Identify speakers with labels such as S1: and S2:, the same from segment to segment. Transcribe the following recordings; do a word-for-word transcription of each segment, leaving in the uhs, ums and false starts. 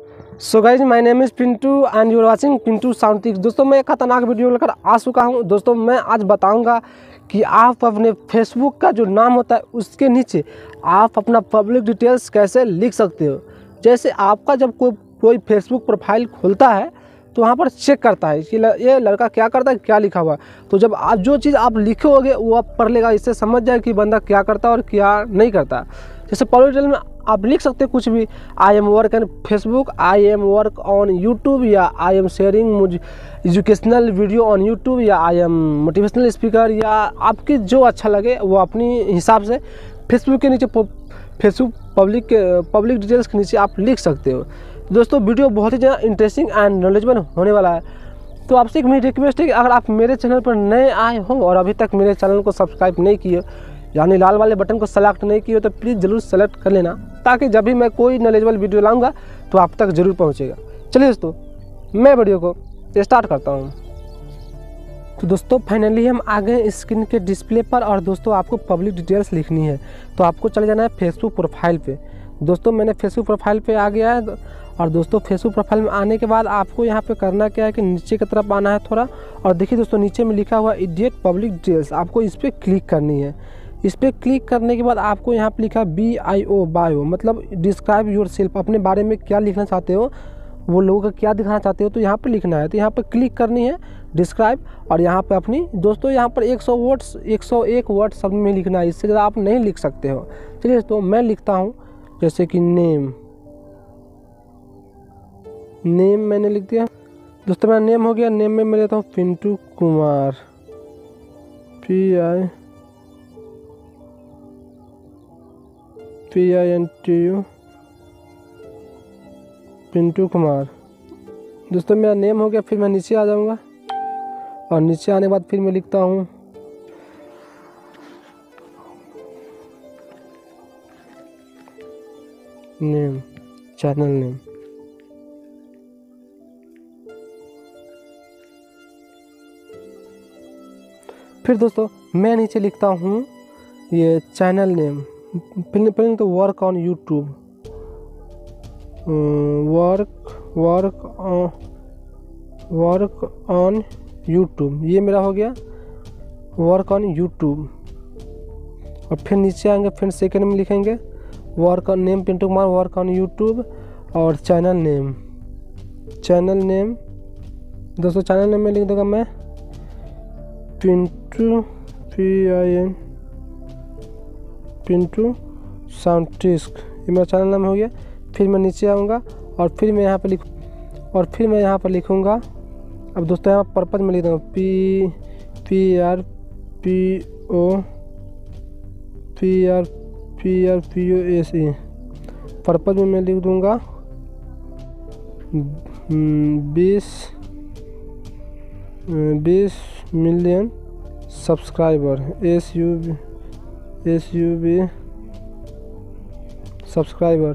S1: So guys my name is Pintu and you are watching Pintu sound tips. दोस्तों मैं एक खतरनाक वीडियो लेकर आ चुका हूं। दोस्तों मैं आज बताऊंगा कि आप अपने फेसबुक का जो नाम होता है उसके नीचे आप अपना पब्लिक डिटेल्स कैसे लिख सकते हो। जैसे आपका जब कोई कोई फेसबुक प्रोफाइल खोलता है तो वहाँ पर चेक करता है कि ये लड़का क्या करता है, क्या लिखा हुआ है। तो जब आप जो चीज़ आप लिखोगे वो आप पढ़ लेगा, इससे समझ जाए कि बंदा क्या करता है और क्या नहीं करता। जैसे पब्लिक डिटेल में आप लिख सकते हैं कुछ भी, I am work in Facebook, I am work on YouTube, या आई एम शेयरिंग मुझ एजुकेशनल वीडियो ऑन यूट्यूब, या आई एम मोटिवेशनल स्पीकर, या आपकी जो अच्छा लगे वो अपनी हिसाब से फेसबुक के नीचे फेसबुक पब्लिक पब्लिक डिटेल्स के नीचे आप लिख सकते हो। दोस्तों वीडियो बहुत ही ज़्यादा इंटरेस्टिंग एंड नॉलेजेबल होने वाला है। तो आपसे एक मेरी रिक्वेस्ट है कि अगर आप मेरे चैनल पर नए आए हो और अभी तक मेरे चैनल को सब्सक्राइब नहीं किए, यानी लाल वाले बटन को सेलेक्ट नहीं किए, तो प्लीज़ ज़रूर सेलेक्ट कर लेना, ताकि जब भी मैं कोई नॉलेजेबल वीडियो लाऊंगा तो आप तक ज़रूर पहुंचेगा। चलिए दोस्तों मैं वीडियो को स्टार्ट करता हूं। तो दोस्तों फाइनली हम आ गए स्क्रीन के डिस्प्ले पर, और दोस्तों आपको पब्लिक डिटेल्स लिखनी है तो आपको चले जाना है फेसबुक प्रोफाइल पे। दोस्तों मैंने फेसबुक प्रोफाइल पे आ गया है, और दोस्तों फेसबुक प्रोफाइल में आने के बाद आपको यहाँ पे करना क्या है कि नीचे की तरफ आना है थोड़ा, और देखिए दोस्तों नीचे में लिखा हुआ इडियट पब्लिक डिटेल्स, आपको इस पर क्लिक करनी है। इस पर क्लिक करने के बाद आपको यहाँ पे लिखा बी आई ओ बायो, मतलब डिस्क्राइब योर सेल्फ, अपने बारे में क्या लिखना चाहते हो, वो लोगों का क्या दिखाना चाहते हो, तो यहाँ पे लिखना है। तो यहाँ पे क्लिक करनी है डिस्क्राइब, और यहाँ पे अपनी दोस्तों यहाँ पर एक सौ वर्ड्स एक सौ एक वर्ड सब में लिखना है, इससे ज़्यादा आप नहीं लिख सकते हो। चलिए दोस्तों मैं लिखता हूँ जैसे कि नेम नेम मैंने लिख दिया। दोस्तों मेरा नेम हो गया। नेम में मैं लेता हूँ Pintu Kumar, P I P I N T U Pintu Kumar. दोस्तों मेरा नेम हो गया। फिर मैं नीचे आ जाऊंगा, और नीचे आने के बाद फिर मैं लिखता हूँ नेम, चैनल नेम। फिर दोस्तों मैं नीचे लिखता हूँ ये चैनल नेम। पहले पहले तो work on YouTube, work work work on YouTube, ये मेरा हो गया वर्क ऑन यूट्यूब। और फिर नीचे आएंगे, फिर सेकंड में लिखेंगे work on name Pintu Kumar, work on YouTube, और चैनल नेम चैनल नेम दोस्तों चैनल नेम में लिख दूँगा मैं Pintu P I N Pintu sound tips, ये मेरा चैनल नाम हो गया। फिर मैं नीचे आऊँगा, और फिर मैं यहाँ पर लिख और फिर मैं यहाँ पर लिखूँगा। अब दोस्तों यहाँ पर्पज़ में लिख दूँगा P P R P O P R P R P O S E. Purpose में मैं लिख दूँगा बीस बीस million subscriber, S U B S U B subscriber.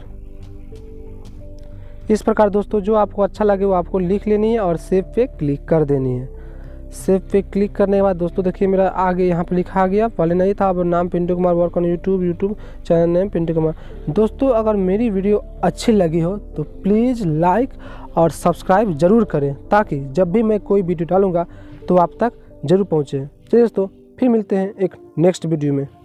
S1: इस प्रकार दोस्तों जो आपको अच्छा लगे वो आपको लिख लेनी है और सेव पे क्लिक कर देनी है। सेव पे क्लिक करने के बाद दोस्तों देखिए मेरा आगे यहाँ पे लिखा गया, पहले नहीं था, अब नाम Pintu Kumar, work on YouTube YouTube channel name Pintu Kumar. दोस्तों अगर मेरी वीडियो अच्छी लगी हो तो प्लीज़ लाइक और सब्सक्राइब ज़रूर करें, ताकि जब भी मैं कोई वीडियो डालूँगा तो आप तक ज़रूर पहुँचे। चलिए दोस्तों फिर मिलते हैं एक नेक्स्ट वीडियो में।